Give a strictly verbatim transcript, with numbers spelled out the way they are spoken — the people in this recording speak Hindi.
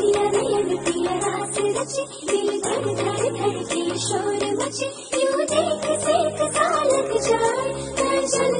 रतिया रे रतिया रात रचे, दिल धड़ धड़ धड़के शोर मचे, यूं देख से एक सा लग जाए मैं